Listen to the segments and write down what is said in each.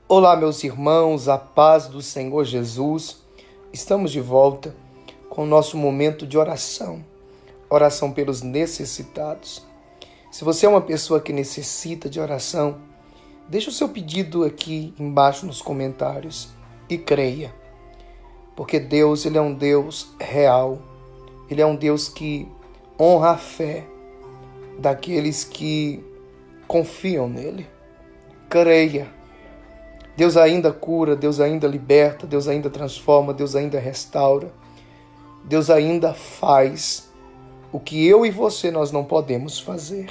Olá, meus irmãos, a paz do Senhor Jesus. Estamos de volta com o nosso momento de oração. Oração pelos necessitados. Se você é uma pessoa que necessita de oração, deixa o seu pedido aqui embaixo nos comentários e creia. Porque Deus, Ele é um Deus real. Ele é um Deus que honra a fé daqueles que confiam nele. Creia. Deus ainda cura, Deus ainda liberta, Deus ainda transforma, Deus ainda restaura. Deus ainda faz o que eu e você nós não podemos fazer.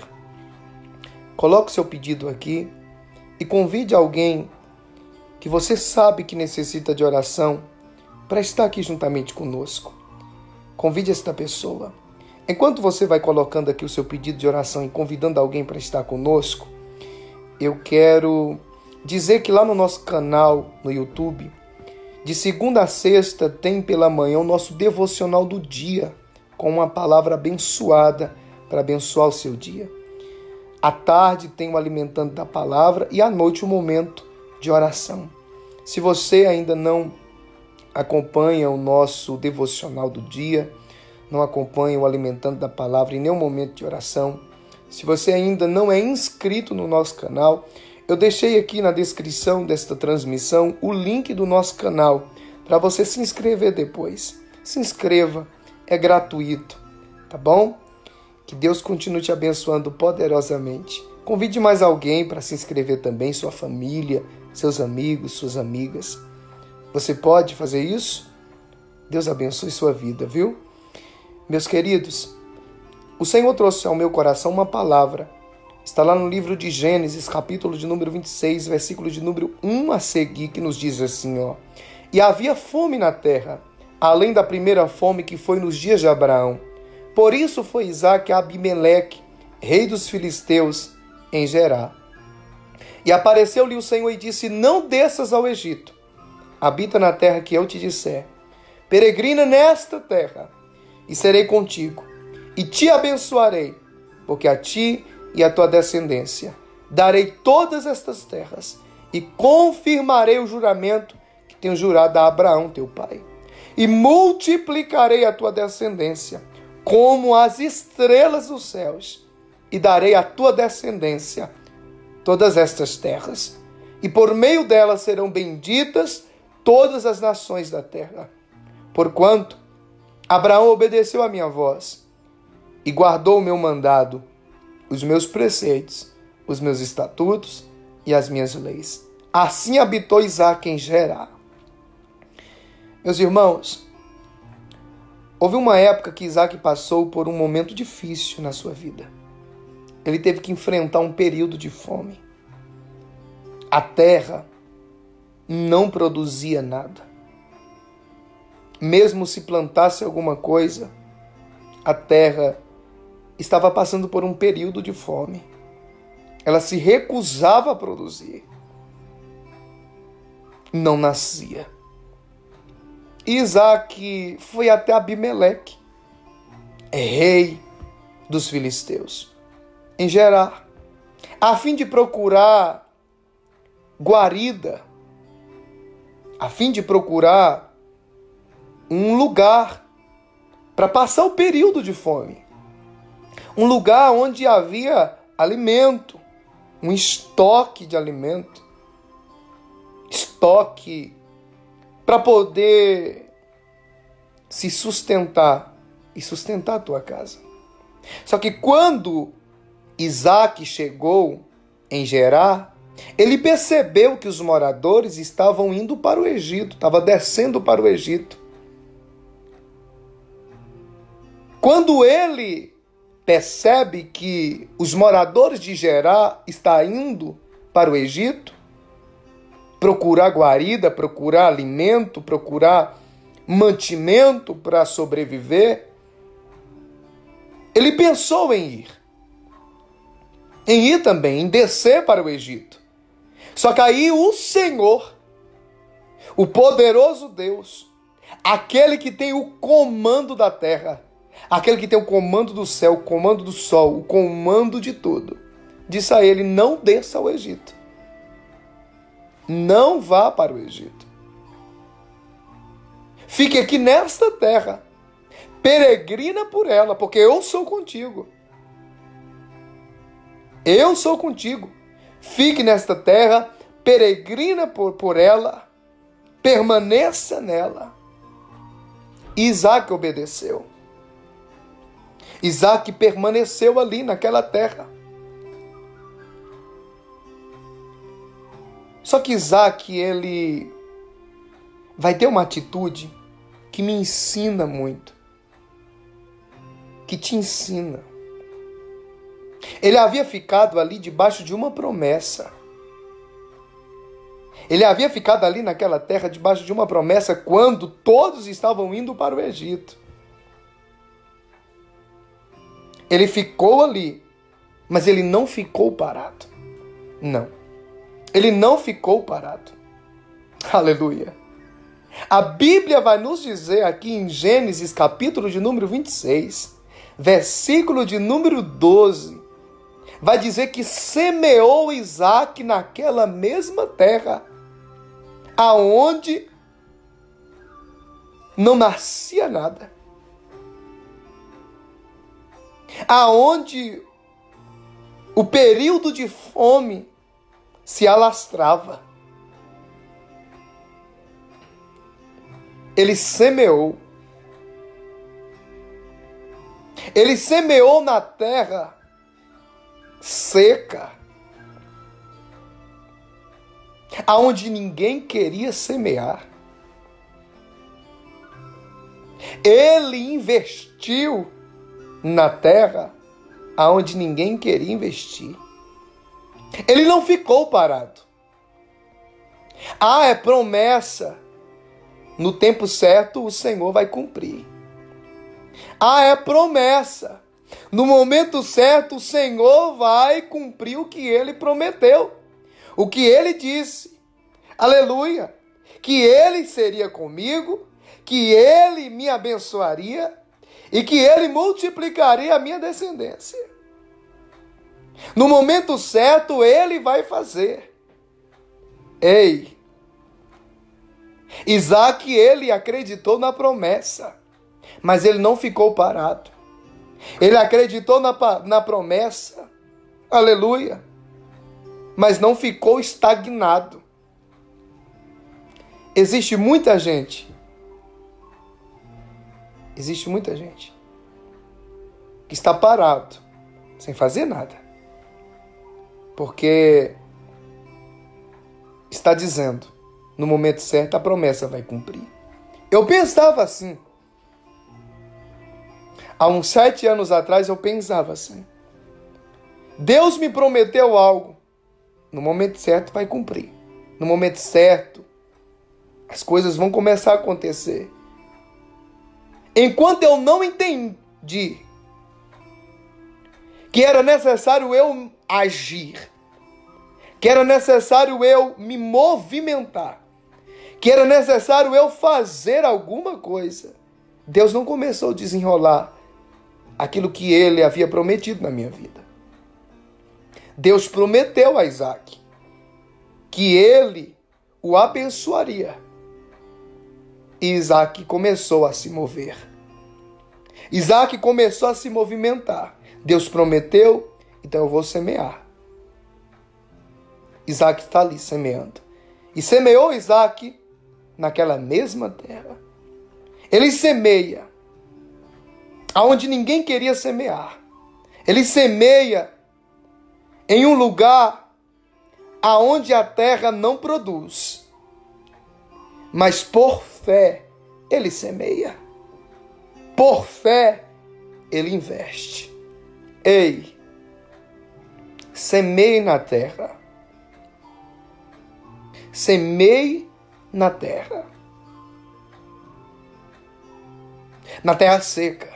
Coloque seu pedido aqui e convide alguém que você sabe que necessita de oração para estar aqui juntamente conosco. Convide esta pessoa. Enquanto você vai colocando aqui o seu pedido de oração e convidando alguém para estar conosco, eu quero dizer que lá no nosso canal no YouTube, de segunda a sexta, tem pela manhã o nosso devocional do dia, com uma palavra abençoada para abençoar o seu dia. À tarde tem o Alimentando da Palavra e à noite o momento de oração. Se você ainda não acompanha o nosso devocional do dia, não acompanha o Alimentando da Palavra em nenhum momento de oração, se você ainda não é inscrito no nosso canal, eu deixei aqui na descrição desta transmissão o link do nosso canal para você se inscrever depois. Se inscreva, é gratuito, tá bom? Que Deus continue te abençoando poderosamente. Convide mais alguém para se inscrever também, sua família, seus amigos, suas amigas. Você pode fazer isso? Deus abençoe sua vida, viu? Meus queridos, o Senhor trouxe ao meu coração uma palavra. Está lá no livro de Gênesis, capítulo de número 26, versículo de número 1 a seguir, que nos diz assim, ó. E havia fome na terra, além da primeira fome que foi nos dias de Abraão. Por isso foi Isaque a Abimeleque, rei dos filisteus, em Gerar. E apareceu-lhe o Senhor e disse, não desças ao Egito, habita na terra que eu te disser. Peregrina nesta terra, e serei contigo, e te abençoarei, porque a ti e a tua descendência darei todas estas terras, e confirmarei o juramento que tenho jurado a Abraão, teu pai. E multiplicarei a tua descendência, como as estrelas dos céus, e darei à tua descendência todas estas terras, e por meio delas serão benditas todas as nações da terra. Porquanto Abraão obedeceu a minha voz, e guardou o meu mandado, os meus preceitos, os meus estatutos e as minhas leis. Assim habitou Isaque em Gerar. Meus irmãos, houve uma época que Isaque passou por um momento difícil na sua vida. Ele teve que enfrentar um período de fome. A terra não produzia nada. Mesmo se plantasse alguma coisa, a terra estava passando por um período de fome. Ela se recusava a produzir. Não nascia. Isaque foi até Abimeleque, rei dos filisteus, em Gerar, a fim de procurar guarida, a fim de procurar um lugar para passar o período de fome. Um lugar onde havia alimento, um estoque de alimento, estoque para poder se sustentar e sustentar a tua casa. Só que quando Isaque chegou em Gerar, ele percebeu que os moradores estavam indo para o Egito, estavam descendo para o Egito. Quando ele percebe que os moradores de Gerar estão indo para o Egito, procurar guarida, procurar alimento, procurar mantimento para sobreviver, ele pensou em ir também, em descer para o Egito. Só que aí o Senhor, o poderoso Deus, aquele que tem o comando da terra, aquele que tem o comando do céu, o comando do sol, o comando de tudo, disse a ele, não desça ao Egito. Não vá para o Egito. Fique aqui nesta terra. Peregrina por ela, porque eu sou contigo. Eu sou contigo. Fique nesta terra, peregrina por ela, permaneça nela. Isaac obedeceu. Isaac permaneceu ali naquela terra. Só que Isaac, ele vai ter uma atitude que me ensina muito. Que te ensina. Ele havia ficado ali debaixo de uma promessa. Ele havia ficado ali naquela terra debaixo de uma promessa quando todos estavam indo para o Egito. Ele ficou ali, mas ele não ficou parado. Não. Ele não ficou parado. Aleluia. A Bíblia vai nos dizer aqui em Gênesis, capítulo de número 26, versículo de número 12, vai dizer que semeou Isaac naquela mesma terra, aonde não nascia nada, aonde o período de fome se alastrava. Ele semeou. Ele semeou na terra seca, aonde ninguém queria semear. Ele investiu na terra aonde ninguém queria investir. Ele não ficou parado. É promessa. No tempo certo, o Senhor vai cumprir. É promessa. No momento certo, o Senhor vai cumprir o que Ele prometeu. O que Ele disse. Aleluia. Que Ele seria comigo, que Ele me abençoaria e que Ele multiplicaria a minha descendência. No momento certo, Ele vai fazer. Ei! Isaac, ele acreditou na promessa, mas ele não ficou parado. Ele acreditou na promessa, aleluia, mas não ficou estagnado. Existe muita gente que está parado, sem fazer nada, porque está dizendo, no momento certo, a promessa vai cumprir. Eu pensava assim. Há uns 7 anos atrás, eu pensava assim. Deus me prometeu algo. No momento certo, vai cumprir. No momento certo, as coisas vão começar a acontecer. Enquanto eu não entendi que era necessário eu agir, que era necessário eu me movimentar, que era necessário eu fazer alguma coisa, Deus não começou a desenrolar aquilo que Ele havia prometido na minha vida. Deus prometeu a Isaac que Ele o abençoaria. E Isaac começou a se mover. Isaac começou a se movimentar. Deus prometeu, então eu vou semear. Isaac está ali semeando. E semeou Isaac naquela mesma terra. Ele semeia aonde ninguém queria semear. Ele semeia em um lugar aonde a terra não produz. Mas por fé ele semeia. Por fé ele investe. Ei, semeie na terra. Semeie na terra. Na terra seca.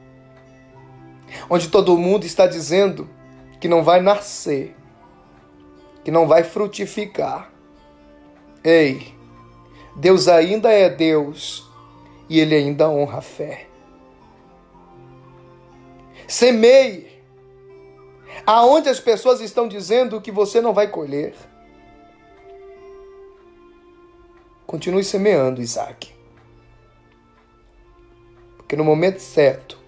Onde todo mundo está dizendo que não vai nascer. Que não vai frutificar. Ei, Deus ainda é Deus. E Ele ainda honra a fé. Semeie. Aonde as pessoas estão dizendo que você não vai colher. Continue semeando, Isaac. Porque no momento certo,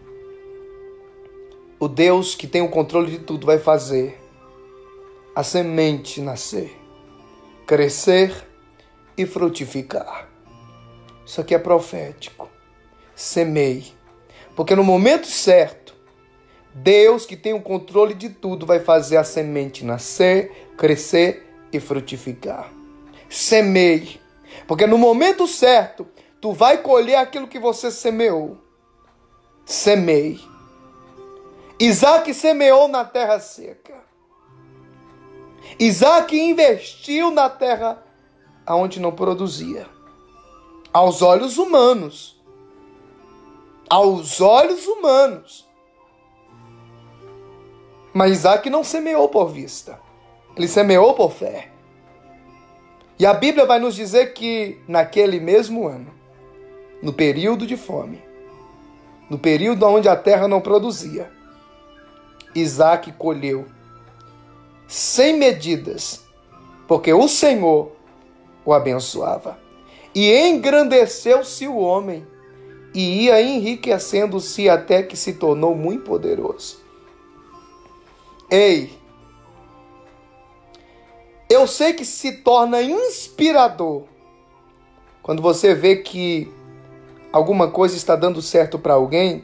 o Deus que tem o controle de tudo vai fazer a semente nascer, crescer e frutificar. Isso aqui é profético. Semeie. Porque no momento certo, Deus que tem o controle de tudo vai fazer a semente nascer, crescer e frutificar. Semeie. Porque no momento certo, tu vai colher aquilo que você semeou. Semeie. Isaac semeou na terra seca. Isaac investiu na terra onde não produzia. Aos olhos humanos. Aos olhos humanos. Mas Isaac não semeou por vista. Ele semeou por fé. E a Bíblia vai nos dizer que naquele mesmo ano, no período de fome, no período onde a terra não produzia, Isaac colheu sem medidas, porque o Senhor o abençoava. E engrandeceu-se o homem, e ia enriquecendo-se até que se tornou muito poderoso. Ei, eu sei que se torna inspirador quando você vê que alguma coisa está dando certo para alguém,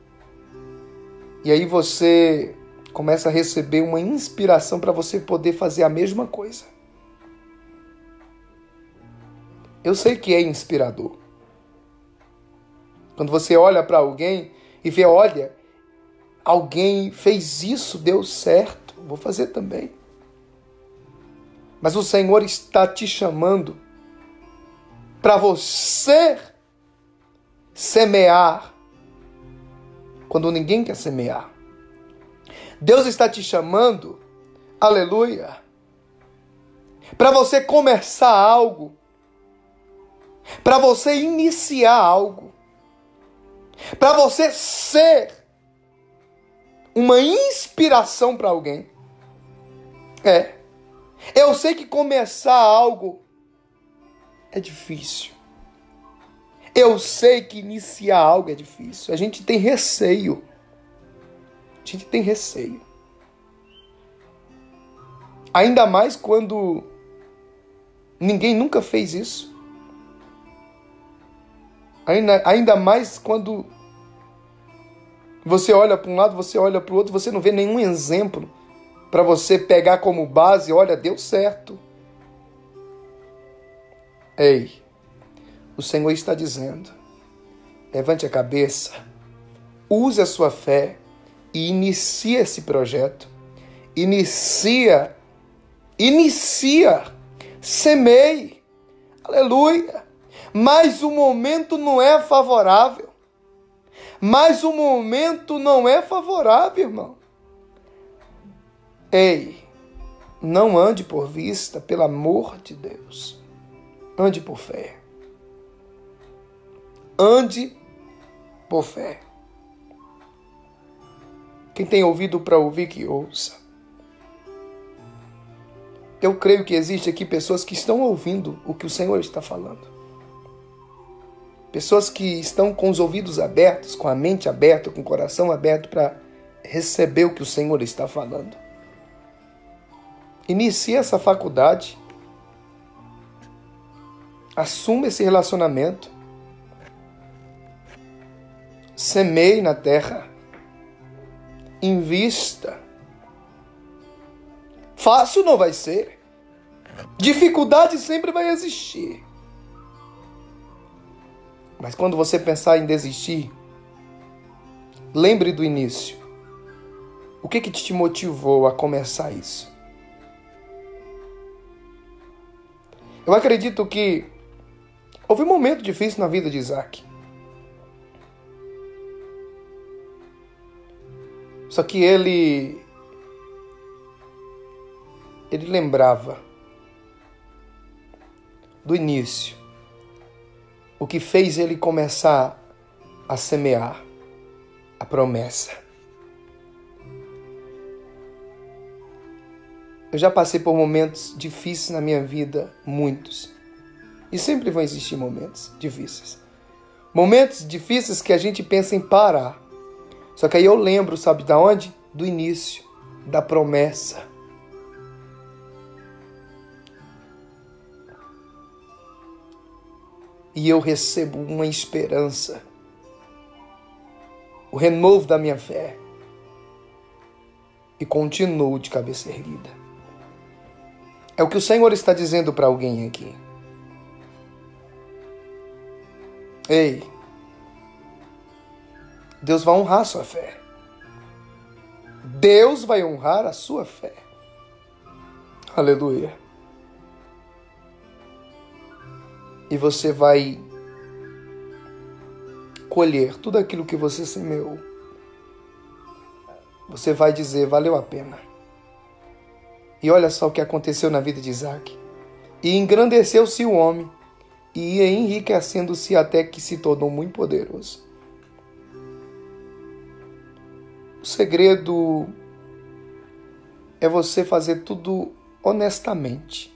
e aí você começa a receber uma inspiração para você poder fazer a mesma coisa. Eu sei que é inspirador. Quando você olha para alguém e vê, olha, alguém fez isso, deu certo, vou fazer também. Mas o Senhor está te chamando para você semear quando ninguém quer semear. Deus está te chamando, aleluia, para você começar algo, para você iniciar algo, para você ser uma inspiração para alguém. Eu sei que começar algo é difícil. Eu sei que iniciar algo é difícil. A gente tem receio. A gente tem receio. Ainda mais quando ninguém nunca fez isso. Ainda mais quando você olha para um lado, você olha para o outro, você não vê nenhum exemplo para você pegar como base, olha, deu certo. Ei, o Senhor está dizendo, levante a cabeça, use a sua fé e inicie esse projeto. Inicia, semeie, aleluia. Mas o momento não é favorável. Irmão. Ei, não ande por vista, pelo amor de Deus. Ande por fé. Ande por fé. Quem tem ouvido para ouvir, que ouça. Eu creio que existe aqui pessoas que estão ouvindo o que o Senhor está falando. Pessoas que estão com os ouvidos abertos, com a mente aberta, com o coração aberto para receber o que o Senhor está falando. Inicie essa faculdade. Assuma esse relacionamento. Semeie na terra. Invista. Fácil não vai ser. Dificuldade sempre vai existir. Mas quando você pensar em desistir, lembre do início. O que te motivou a começar isso? Eu acredito que houve um momento difícil na vida de Isaac. Só que ele lembrava do início. O que fez ele começar a semear a promessa. Eu já passei por momentos difíceis na minha vida, muitos. E sempre vão existir momentos difíceis. Momentos difíceis que a gente pensa em parar. Só que aí eu lembro, sabe de onde? Do início, da promessa. E eu recebo uma esperança. O renovo da minha fé. E continuo de cabeça erguida. É o que o Senhor está dizendo para alguém aqui. Ei, Deus vai honrar a sua fé. Deus vai honrar a sua fé. Aleluia. E você vai colher tudo aquilo que você semeou. Você vai dizer, valeu a pena. E olha só o que aconteceu na vida de Isaac. E engrandeceu-se o homem, e ia enriquecendo-se até que se tornou muito poderoso. O segredo é você fazer tudo honestamente.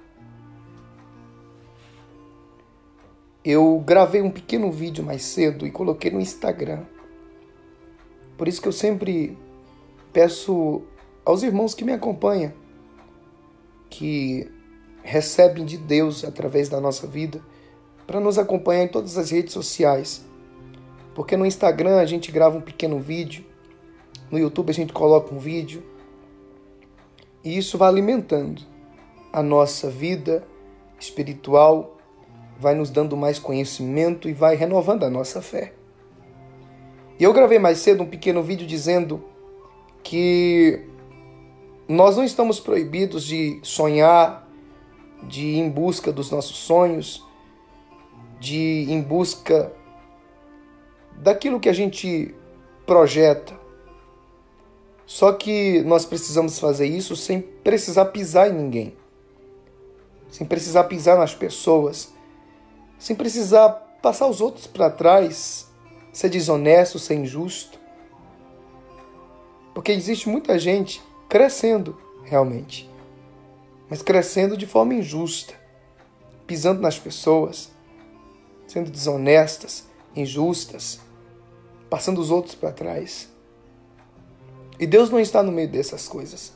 Eu gravei um pequeno vídeo mais cedo e coloquei no Instagram. Por isso que eu sempre peço aos irmãos que me acompanham, que recebem de Deus através da nossa vida, para nos acompanhar em todas as redes sociais. Porque no Instagram a gente grava um pequeno vídeo, no YouTube a gente coloca um vídeo, e isso vai alimentando a nossa vida espiritual, vai nos dando mais conhecimento e vai renovando a nossa fé. E eu gravei mais cedo um pequeno vídeo dizendo que nós não estamos proibidos de sonhar, de ir em busca dos nossos sonhos, de ir em busca daquilo que a gente projeta. Só que nós precisamos fazer isso sem precisar pisar em ninguém, sem precisar pisar nas pessoas, sem precisar passar os outros para trás, ser desonesto, ser injusto. Porque existe muita gente crescendo realmente, mas crescendo de forma injusta, pisando nas pessoas, sendo desonestas, injustas, passando os outros para trás. E Deus não está no meio dessas coisas.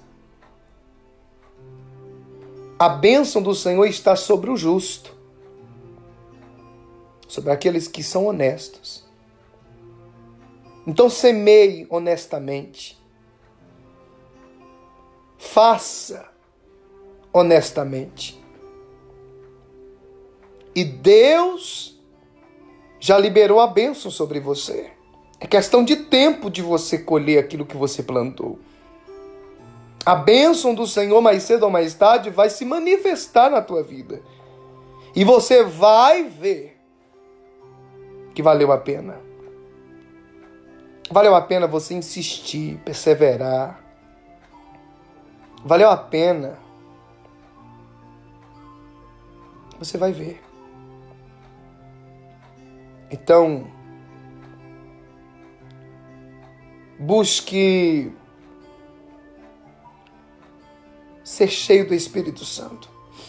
A bênção do Senhor está sobre o justo, sobre aqueles que são honestos. Então semeie honestamente. Faça honestamente. E Deus já liberou a bênção sobre você. É questão de tempo de você colher aquilo que você plantou. A bênção do Senhor, mais cedo ou mais tarde, vai se manifestar na tua vida. E você vai ver que valeu a pena. Valeu a pena você insistir, perseverar. Valeu a pena. Você vai ver. Então, busque ser cheio do Espírito Santo.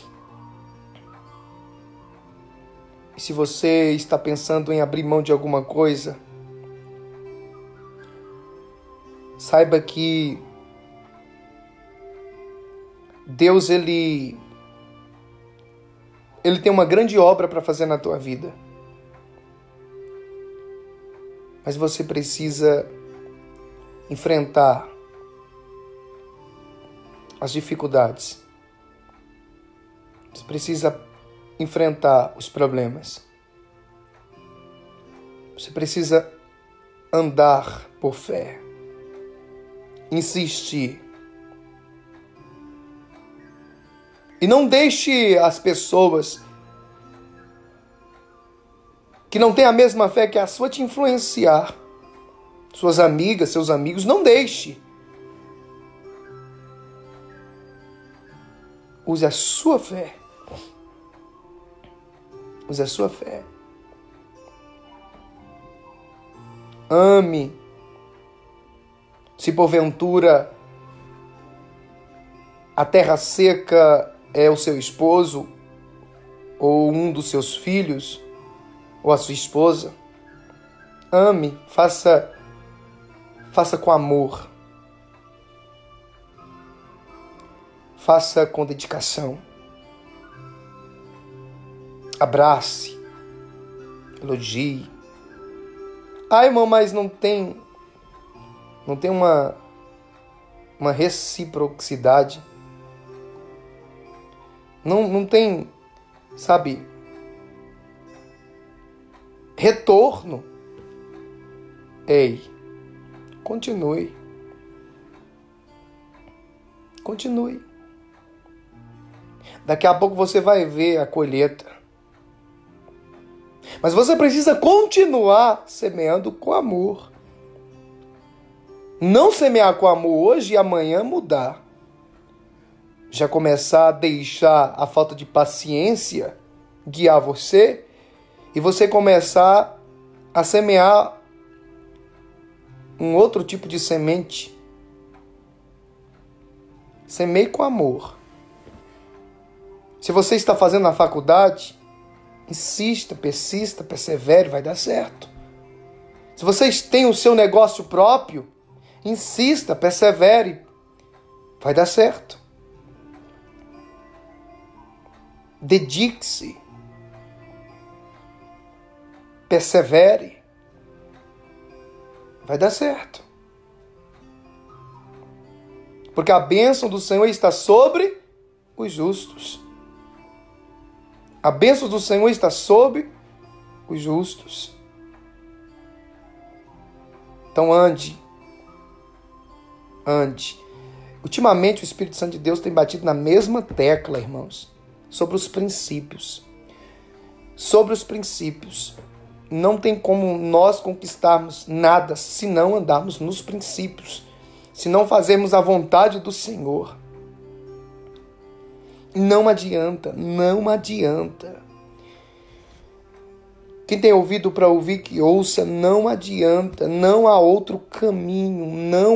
E se você está pensando em abrir mão de alguma coisa, saiba que Deus, Ele tem uma grande obra para fazer na tua vida. Mas você precisa enfrentar as dificuldades. Você precisa enfrentar os problemas. Você precisa andar por fé. Insistir. E não deixe as pessoas que não têm a mesma fé que a sua te influenciar. Suas amigas, seus amigos, não deixe. Use a sua fé. Use a sua fé. Ame. Se porventura a terra seca é o seu esposo, ou um dos seus filhos, ou a sua esposa. Ame, faça com amor. Faça com dedicação. Abrace. Elogie. Ah, irmão, mas não tem uma reciprocidade. Não tem, sabe, retorno. Ei, continue. Continue. Daqui a pouco você vai ver a colheita. Mas você precisa continuar semeando com amor. Não semear com amor hoje e amanhã mudar. Já começar a deixar a falta de paciência guiar você e você começar a semear um outro tipo de semente. Semeie com amor. Se você está fazendo na faculdade, insista, persista, persevere, vai dar certo. Se vocês têm o seu negócio próprio, insista, persevere, vai dar certo. Dedique-se, persevere, vai dar certo. Porque a bênção do Senhor está sobre os justos. A bênção do Senhor está sobre os justos. Então ande. Ultimamente o Espírito Santo de Deus tem batido na mesma tecla, irmãos, sobre os princípios. Sobre os princípios. Não tem como nós conquistarmos nada se não andarmos nos princípios, se não fazermos a vontade do Senhor. Não adianta. Quem tem ouvido para ouvir, que ouça. Não adianta, não há outro caminho.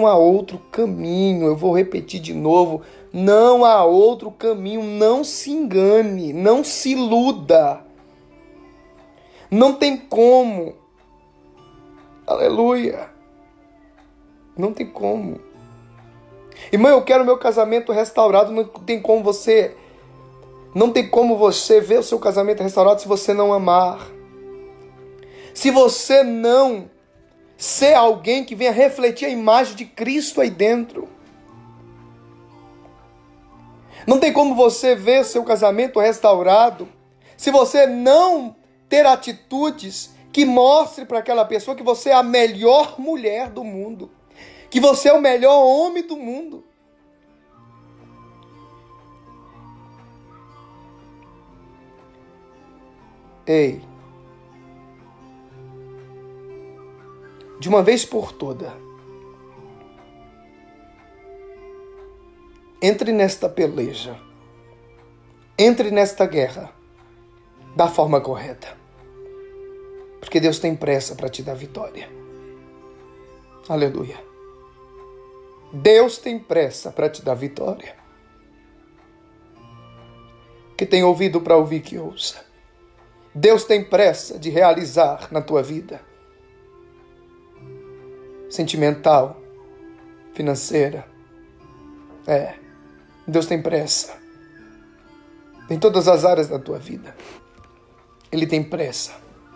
Eu vou repetir de novo, não há outro caminho. Não se engane, não se iluda. Não tem como. Aleluia. Não tem como. Irmão, eu quero meu casamento restaurado. Não tem como você ver o seu casamento restaurado se você não amar. Se você não ser alguém que venha refletir a imagem de Cristo aí dentro. Não tem como você ver seu casamento restaurado se você não ter atitudes que mostrem para aquela pessoa que você é a melhor mulher do mundo, que você é o melhor homem do mundo. Ei, de uma vez por toda, entre nesta peleja, entre nesta guerra da forma correta, porque Deus tem pressa para te dar vitória. Aleluia. Deus tem pressa para te dar vitória. Que tem ouvido para ouvir, que ouça. Deus tem pressa de realizar na tua vida sentimental, financeira. Deus tem pressa em todas as áreas da tua vida. Ele tem pressa.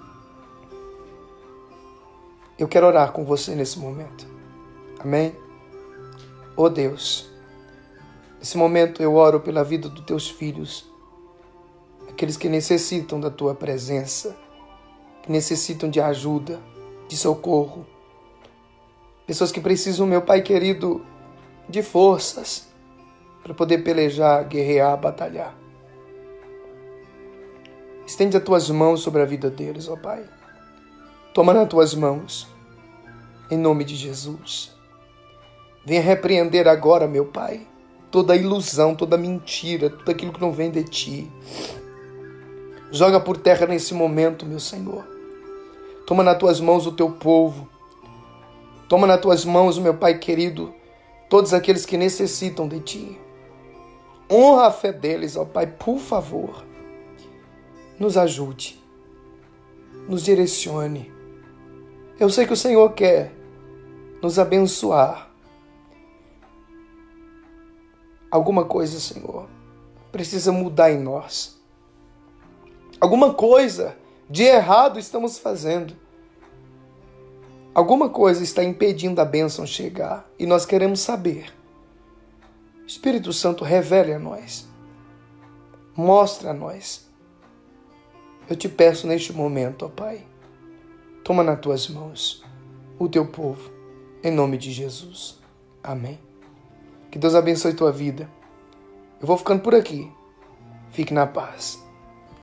Eu quero orar com você nesse momento. Amém? Oh Deus, nesse momento eu oro pela vida dos teus filhos, aqueles que necessitam da tua presença, que necessitam de ajuda, de socorro, pessoas que precisam, meu Pai querido, de forças para poder pelejar, guerrear, batalhar. Estende as tuas mãos sobre a vida deles, ó Pai. Toma nas tuas mãos, em nome de Jesus. Venha repreender agora, meu Pai, toda ilusão, toda mentira, tudo aquilo que não vem de Ti. Joga por terra nesse momento, meu Senhor. Toma nas tuas mãos o teu povo. Toma nas tuas mãos, meu Pai querido, todos aqueles que necessitam de Ti. Honra a fé deles, ó Pai, por favor. nos ajude, nos direcione. Eu sei que o Senhor quer nos abençoar. Alguma coisa, Senhor, precisa mudar em nós. Alguma coisa de errado estamos fazendo. Alguma coisa está impedindo a bênção chegar e nós queremos saber. Espírito Santo, revele a nós. Mostra a nós. Eu te peço neste momento, ó Pai, toma nas tuas mãos o teu povo, em nome de Jesus. Amém. Que Deus abençoe tua vida. Eu vou ficando por aqui. Fique na paz.